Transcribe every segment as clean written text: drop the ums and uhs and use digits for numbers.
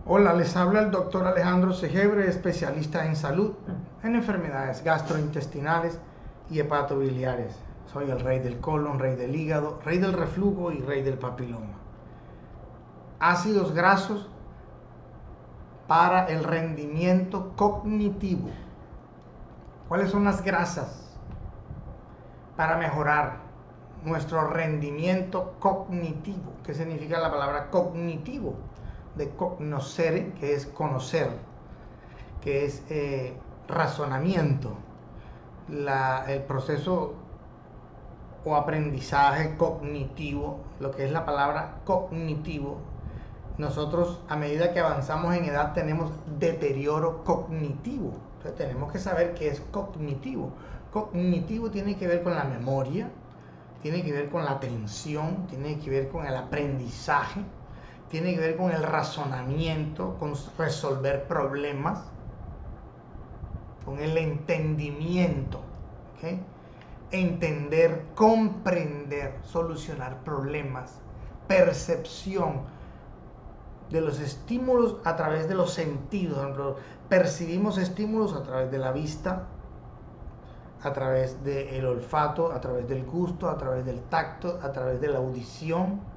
Hola, les habla el doctor Alejandro Segebre, especialista en salud, en enfermedades gastrointestinales y hepatobiliares. Soy el rey del colon, rey del hígado, rey del reflujo y rey del papiloma. Ácidos grasos para el rendimiento cognitivo. ¿Cuáles son las grasas para mejorar nuestro rendimiento cognitivo? ¿Qué significa la palabra cognitivo? De cognoscere, que es conocer, que es razonamiento, el proceso o aprendizaje cognitivo, lo que es la palabra cognitivo. Nosotros, a medida que avanzamos en edad, tenemos deterioro cognitivo. Entonces tenemos que saber qué es cognitivo. Cognitivo tiene que ver con la memoria, tiene que ver con la atención, tiene que ver con el aprendizaje, tiene que ver con el razonamiento, con resolver problemas, con el entendimiento, ¿okay? Entender, comprender, solucionar problemas, percepción de los estímulos a través de los sentidos. Percibimos estímulos a través de la vista, a través del olfato, a través del gusto, a través del tacto, a través de la audición.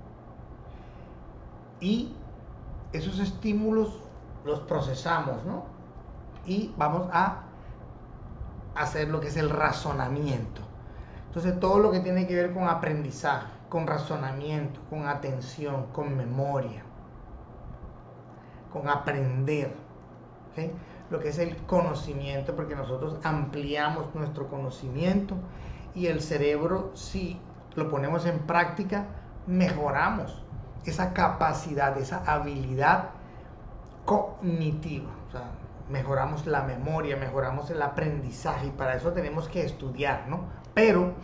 Y esos estímulos los procesamos, ¿no? Y vamos a hacer lo que es el razonamiento. Entonces, todo lo que tiene que ver con aprendizaje, con razonamiento, con atención, con memoria, con aprender, ¿okay? Lo que es el conocimiento, porque nosotros ampliamos nuestro conocimiento y el cerebro, si lo ponemos en práctica, mejoramos esa capacidad, esa habilidad cognitiva. O sea, mejoramos la memoria, mejoramos el aprendizaje, y para eso tenemos que estudiar, ¿no? Pero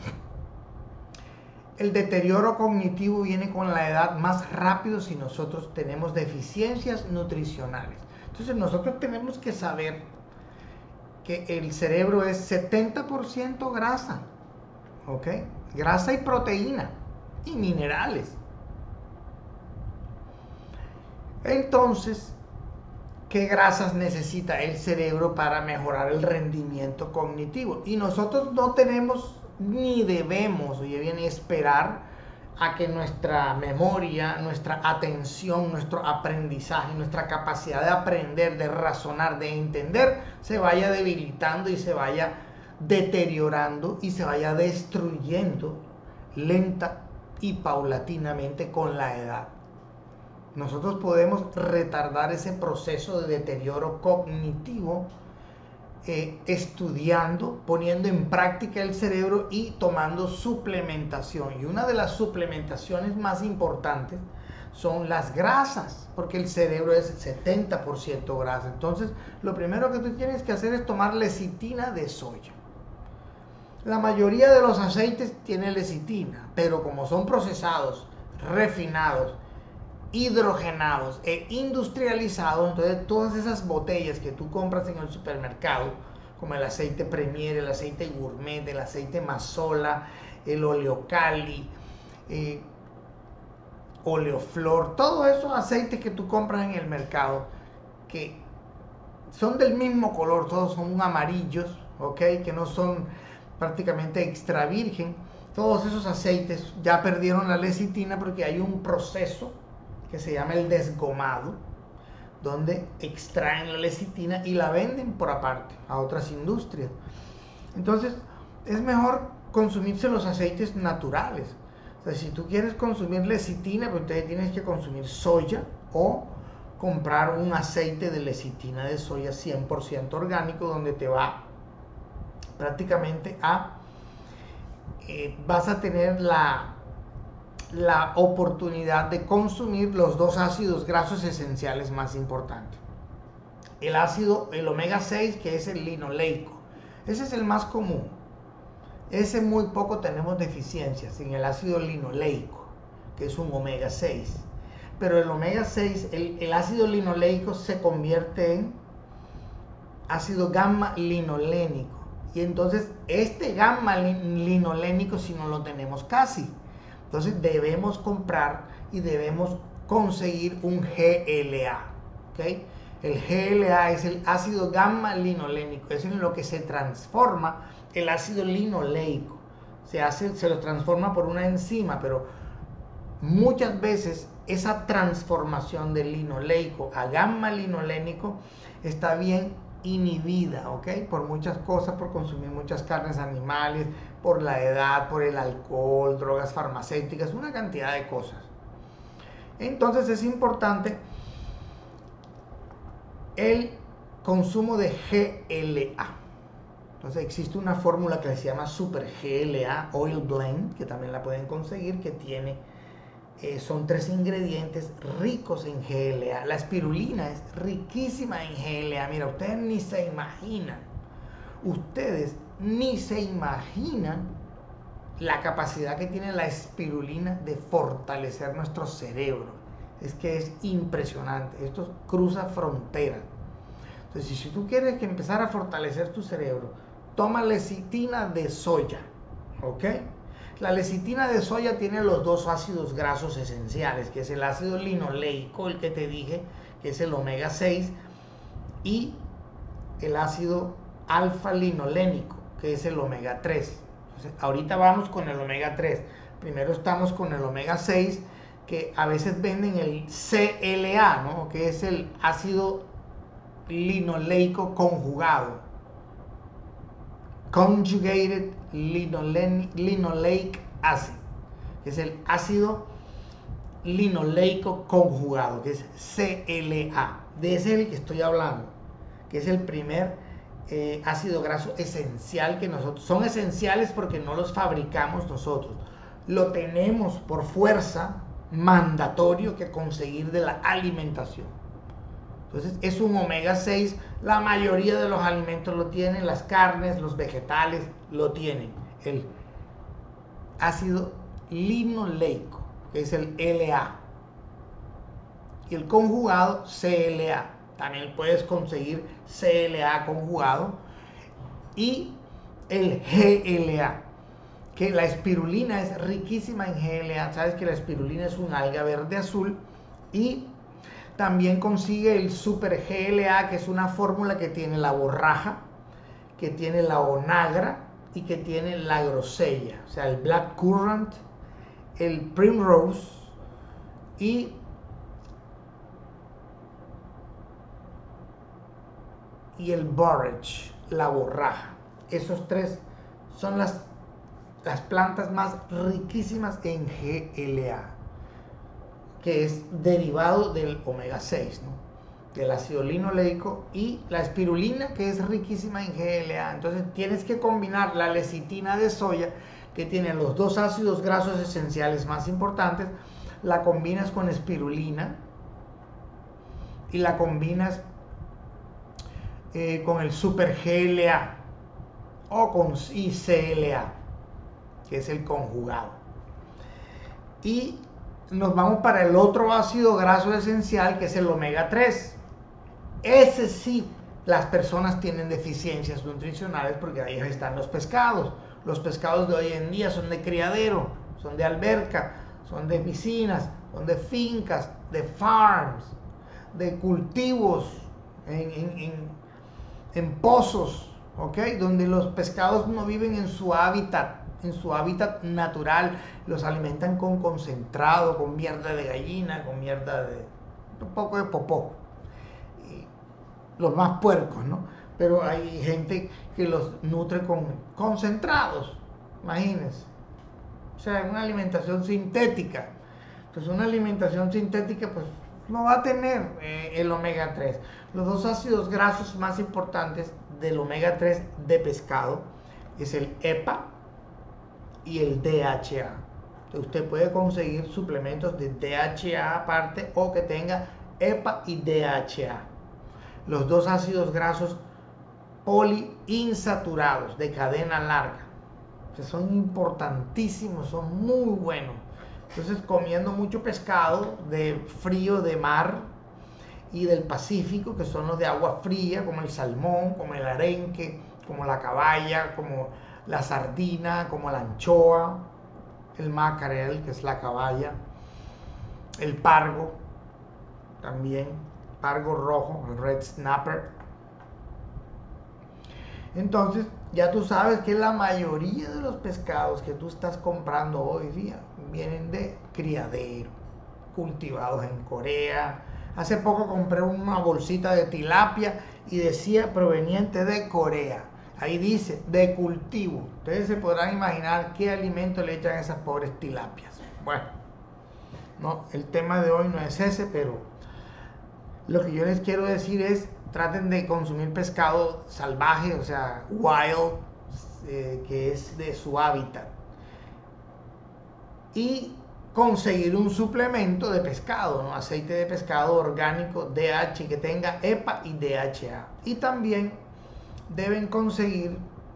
el deterioro cognitivo viene con la edad más rápido si nosotros tenemos deficiencias nutricionales. Entonces nosotros tenemos que saber que el cerebro es 70% grasa, ¿ok? Grasa y proteína y minerales. Entonces, ¿qué grasas necesita el cerebro para mejorar el rendimiento cognitivo? Y nosotros no tenemos ni debemos, oye bien, esperar a que nuestra memoria, nuestra atención, nuestro aprendizaje, nuestra capacidad de aprender, de razonar, de entender, se vaya debilitando y se vaya deteriorando y se vaya destruyendo lenta y paulatinamente con la edad. Nosotros podemos retardar ese proceso de deterioro cognitivo estudiando, poniendo en práctica el cerebro y tomando suplementación. Y una de las suplementaciones más importantes son las grasas, porque el cerebro es 70% grasa. Entonces, lo primero que tú tienes que hacer es tomar lecitina de soya. La mayoría de los aceites tienen lecitina, pero como son procesados, refinados, hidrogenados e industrializados, entonces todas esas botellas que tú compras en el supermercado, como el aceite Premier, el aceite Gourmet, el aceite Mazola, el Oleocali, Oleoflor, todos esos aceites que tú compras en el mercado, que son del mismo color, todos son amarillos, ¿ok? Que no son prácticamente extra virgen. Todos esos aceites ya perdieron la lecitina porque hay un proceso que se llama el desgomado, donde extraen la lecitina y la venden por aparte a otras industrias. Entonces, es mejor consumirse los aceites naturales. O sea, si tú quieres consumir lecitina, pues entonces tienes que consumir soya o comprar un aceite de lecitina de soya 100% orgánico, donde te va prácticamente vas a tener la oportunidad de consumir los dos ácidos grasos esenciales más importantes. El omega 6, que es el linoleico. Ese es el más común. Ese muy poco tenemos deficiencias en el ácido linoleico, que es un omega 6. Pero el omega 6, el ácido linoleico se convierte en ácido gamma linolénico. Y entonces este gamma linolénico si no lo tenemos casi. Entonces debemos comprar y debemos conseguir un GLA, ¿ok? ¿ok? El GLA es el ácido gamma linolénico, es en lo que se transforma el ácido linoleico. Se lo transforma por una enzima, pero muchas veces esa transformación del linoleico a gamma linolénico está bien inhibida, ¿ok? Por muchas cosas, por consumir muchas carnes animales, por la edad, por el alcohol, drogas farmacéuticas, una cantidad de cosas. Entonces es importante el consumo de GLA. Entonces existe una fórmula que se llama Super GLA Oil Blend, que también la pueden conseguir, que tiene, son 3 ingredientes ricos en GLA. La espirulina es riquísima en GLA. Mira, ustedes ni se imaginan la capacidad que tiene la espirulina de fortalecer nuestro cerebro. Es que es impresionante. Esto cruza fronteras. Entonces, si tú quieres que empezar a fortalecer tu cerebro, toma lecitina de soya, ¿ok? La lecitina de soya tiene los 2 ácidos grasos esenciales, que es el ácido linoleico, el que te dije, que es el omega 6, y el ácido alfa-linolénico, que es el omega 3. Entonces, ahorita vamos con el omega 3. Primero estamos con el omega 6, que a veces venden el CLA, ¿no? Que es el ácido linoleico conjugado. Conjugated linoleic acid, que es el ácido linoleico conjugado, que es CLA. De ese es el que estoy hablando, que es el primer ácido graso esencial que nosotros, son esenciales porque no los fabricamos nosotros, lo tenemos por fuerza mandatorio que conseguir de la alimentación. Entonces es un omega 6, la mayoría de los alimentos lo tienen, las carnes, los vegetales lo tienen. El ácido linoleico, que es el LA, y el conjugado CLA. También puedes conseguir CLA conjugado, y el GLA, que la espirulina es riquísima en GLA. Sabes que la espirulina es un alga verde azul, y también consigue el Super GLA, que es una fórmula que tiene la borraja, que tiene la onagra y que tiene la grosella, o sea, el black currant, el primrose y el borage, la borraja. Esos 3 son las plantas más riquísimas en GLA, que es derivado del omega 6, ¿no? Del ácido linoleico, y la espirulina, que es riquísima en GLA. Entonces tienes que combinar la lecitina de soya, que tiene los 2 ácidos grasos esenciales más importantes, la combinas con espirulina y la combinas con el Super GLA o con ICLA, que es el conjugado. Y nos vamos para el otro ácido graso esencial, que es el omega 3. Ese sí, las personas tienen deficiencias nutricionales porque ahí están los pescados. Los pescados de hoy en día son de criadero, son de alberca, son de piscinas, son de fincas, de farms, de cultivos en pozos, ¿ok? Donde los pescados no viven en su hábitat natural, los alimentan con concentrado, con mierda de gallina, con mierda de un poco de popó, y los más puercos, ¿no? Pero hay gente que los nutre con concentrados, imagínense. O sea, una alimentación sintética. Entonces una alimentación sintética pues no va a tener el omega 3. Los 2 ácidos grasos más importantes del omega 3 de pescado es el EPA y el DHA. Entonces usted puede conseguir suplementos de DHA aparte, o que tenga EPA y DHA. Los 2 ácidos grasos poliinsaturados de cadena larga, que son importantísimos, son muy buenos. Entonces, comiendo mucho pescado de frío, de mar y del Pacífico, que son los de agua fría, como el salmón, como el arenque, como la caballa, como la sardina, como la anchoa, el mackerel, que es la caballa, el pargo también, pargo rojo, el red snapper. Entonces, ya tú sabes que la mayoría de los pescados que tú estás comprando hoy día vienen de criadero, cultivados en Corea. Hace poco compré una bolsita de tilapia y decía proveniente de Corea. Ahí dice de cultivo. Ustedes se podrán imaginar qué alimento le echan a esas pobres tilapias. Bueno, no, el tema de hoy no es ese, pero lo que yo les quiero decir es, traten de consumir pescado salvaje, o sea, wild, que es de su hábitat. Y conseguir un suplemento de pescado, ¿no? Aceite de pescado orgánico DH que tenga EPA y DHA. Y también deben conseguir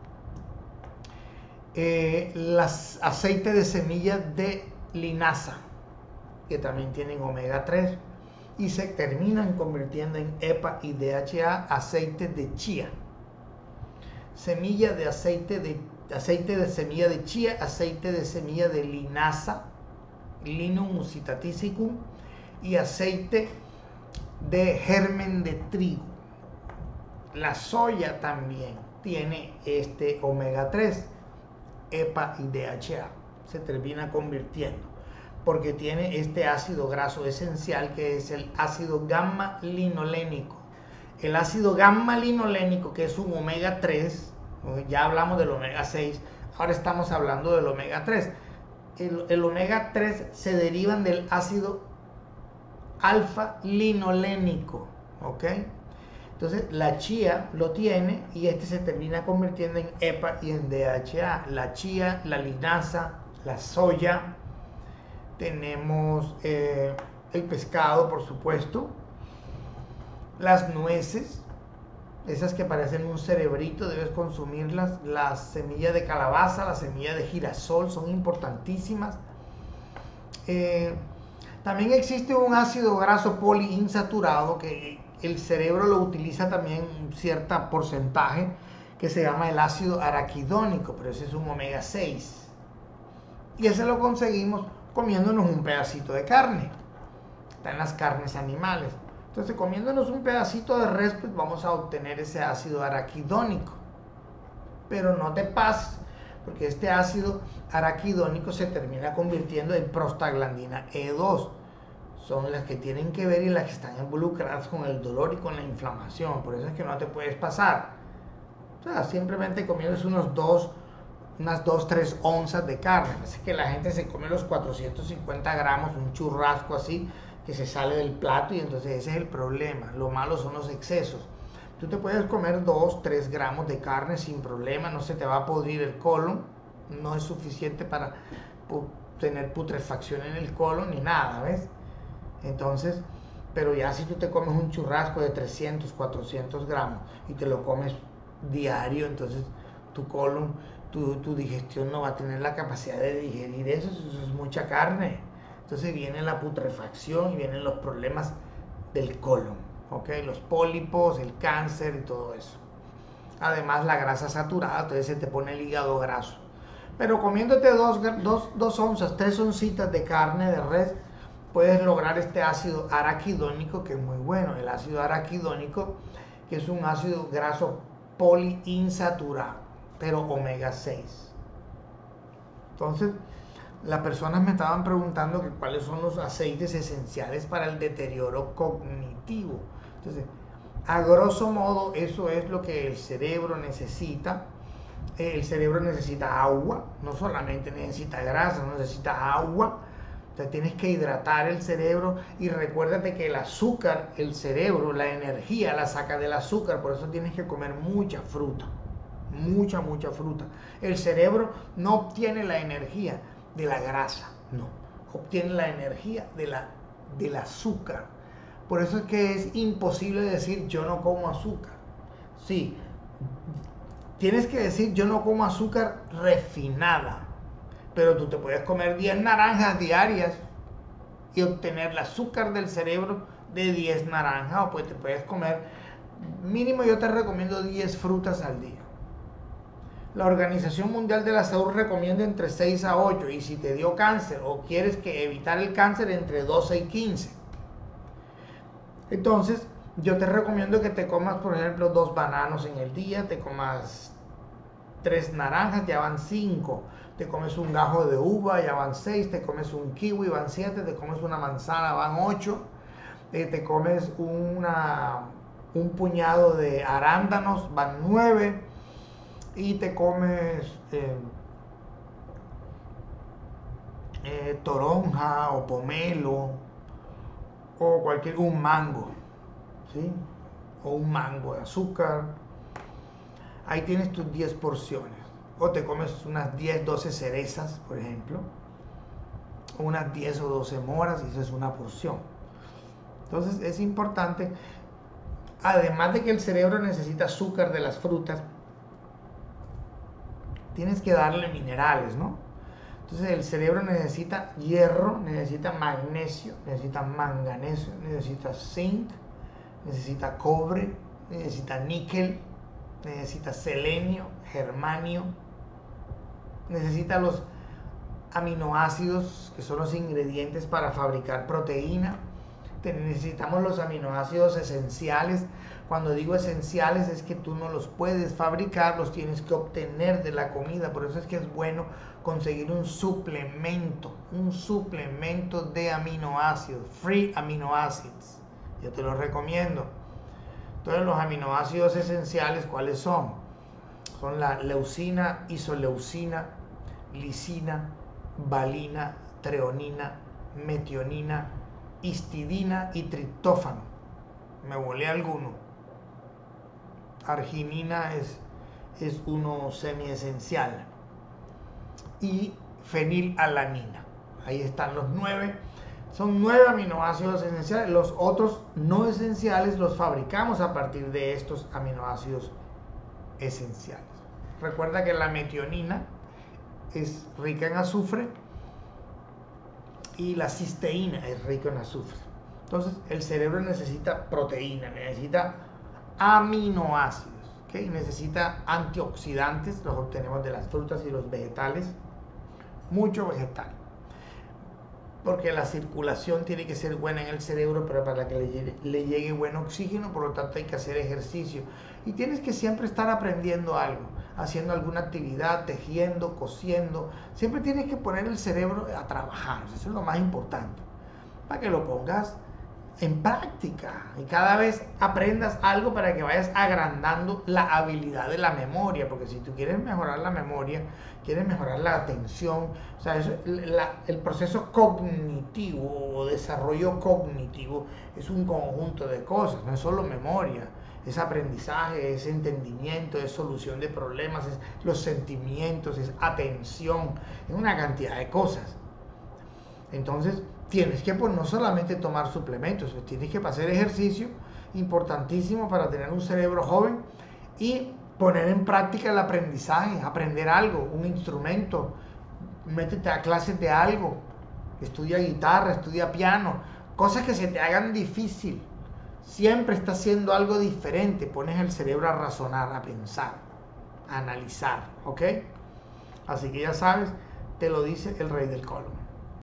aceite de semillas de linaza, que también tienen omega 3 y se terminan convirtiendo en EPA y DHA, aceite de chía, semilla de aceite de semilla de chía, aceite de semilla de linaza, Linum muscitatisicum, y aceite de germen de trigo. La soya también tiene este omega 3, EPA y DHA, se termina convirtiendo porque tiene este ácido graso esencial que es el ácido gamma linolénico. El ácido gamma linolénico, que es un omega 3, ya hablamos del omega 6, ahora estamos hablando del omega 3. El omega 3 se derivan del ácido alfa linolénico, ¿ok? Entonces la chía lo tiene y este se termina convirtiendo en EPA y en DHA. La chía, la linaza, la soya, tenemos el pescado, por supuesto, las nueces, esas que parecen un cerebrito, debes consumirlas. Las semillas de calabaza, las semillas de girasol son importantísimas. También existe un ácido graso poliinsaturado que el cerebro lo utiliza también un cierto porcentaje, que se llama el ácido araquidónico, pero ese es un omega 6. Y ese lo conseguimos comiéndonos un pedacito de carne. Está en las carnes animales. Entonces, comiéndonos un pedacito de res, pues vamos a obtener ese ácido araquidónico. Pero no te pases, porque este ácido araquidónico se termina convirtiendo en prostaglandina E2. Son las que tienen que ver y las que están involucradas con el dolor y con la inflamación. Por eso es que no te puedes pasar. O sea, simplemente comiéndose unas 2-3 onzas de carne. Así que la gente se come los 450 gramos, un churrasco así, que se sale del plato, y entonces ese es el problema. Lo malo son los excesos. Tú te puedes comer 2-3 gramos de carne sin problema, no se te va a podrir el colon, no es suficiente para tener putrefacción en el colon ni nada, ¿ves? Entonces, pero ya si tú te comes un churrasco de 300-400 gramos y te lo comes diario, entonces tu colon, tu digestión no va a tener la capacidad de digerir eso es mucha carne. Entonces viene la putrefacción y vienen los problemas del colon, ¿ok? Los pólipos, el cáncer y todo eso. Además la grasa saturada, entonces se te pone el hígado graso. Pero comiéndote 2 onzas, 3 oncitas de carne de res, puedes lograr este ácido araquidónico, que es muy bueno. El ácido araquidónico, que es un ácido graso poliinsaturado, pero omega 6. Entonces, las personas me estaban preguntando que cuáles son los aceites esenciales para el deterioro cognitivo. Entonces, a grosso modo, eso es lo que el cerebro necesita. El cerebro necesita agua, no solamente necesita grasa, necesita agua. O sea, tienes que hidratar el cerebro, y recuérdate que el azúcar, el cerebro, la energía la saca del azúcar, por eso tienes que comer mucha fruta, mucha fruta. El cerebro no obtiene la energía de la grasa, no, obtiene la energía del azúcar. Por eso es que es imposible decir yo no como azúcar. Sí, tienes que decir yo no como azúcar refinada, pero tú te puedes comer 10 naranjas diarias y obtener el azúcar del cerebro de 10 naranjas, o pues te puedes comer, mínimo yo te recomiendo 10 frutas al día. La Organización Mundial de la Salud recomienda entre 6 a 8, y si te dio cáncer o quieres evitar el cáncer, entre 12 y 15. Entonces, Yo te recomiendo que te comas, por ejemplo, 2 bananos en el día, te comas 3 naranjas, ya van 5. Te comes un gajo de uva, ya van 6. Te comes un kiwi, van 7. Te comes una manzana, van 8. Te comes un puñado de arándanos, van 9. Y te comes toronja o pomelo o un mango, ¿sí? O un mango de azúcar. Ahí tienes tus 10 porciones. O te comes unas 10, 12 cerezas, por ejemplo, o unas 10 o 12 moras, y esa es una porción. Entonces es importante, además de que el cerebro necesita azúcar de las frutas, tienes que darle minerales, ¿no? Entonces el cerebro necesita hierro, necesita magnesio, necesita manganeso, necesita zinc, necesita cobre, necesita níquel, necesita selenio, germanio, necesita los aminoácidos que son los ingredientes para fabricar proteína. Necesitamos los aminoácidos esenciales. Cuando digo esenciales es que tú no los puedes fabricar, los tienes que obtener de la comida. Por eso es que es bueno conseguir un suplemento de aminoácidos, free amino acids. Yo te lo recomiendo. Entonces los aminoácidos esenciales, ¿cuáles son? Son la leucina, isoleucina, lisina, valina, treonina, metionina, histidina y triptófano. Me volé alguno. Arginina es uno semiesencial. Y fenilalanina. Ahí están los 9. Son 9 aminoácidos esenciales. Los otros no esenciales los fabricamos a partir de estos aminoácidos esenciales. Recuerda que la metionina es rica en azufre y la cisteína es rica en azufre. Entonces el cerebro necesita proteína, necesita aminoácidos, ¿okay? Necesita antioxidantes, los obtenemos de las frutas y los vegetales, mucho vegetal, porque la circulación tiene que ser buena en el cerebro, pero para que le llegue buen oxígeno, por lo tanto hay que hacer ejercicio. Y tienes que siempre estar aprendiendo algo, haciendo alguna actividad, tejiendo, cosiendo. Siempre tienes que poner el cerebro a trabajar, eso es lo más importante, para que lo pongas en práctica y cada vez aprendas algo para que vayas agrandando la habilidad de la memoria, porque si tú quieres mejorar la memoria, quieres mejorar la atención, o sea, el proceso cognitivo o desarrollo cognitivo es un conjunto de cosas, no es solo memoria, es aprendizaje, es entendimiento, es solución de problemas, es los sentimientos, es atención, es una cantidad de cosas. Entonces tienes que no solamente tomar suplementos, tienes que hacer ejercicio, importantísimo para tener un cerebro joven, y poner en práctica el aprendizaje, aprender algo, un instrumento, métete a clases de algo, estudia guitarra, estudia piano, cosas que se te hagan difícil. Siempre estás haciendo algo diferente, pones el cerebro a razonar, a pensar, a analizar, ¿ok? Así que ya sabes, te lo dice el Rey del Colon.